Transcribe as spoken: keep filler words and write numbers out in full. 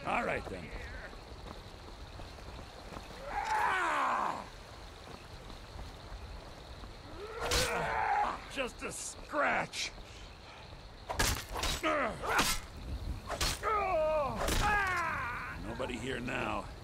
All right, then. Just a scratch. Nobody here now.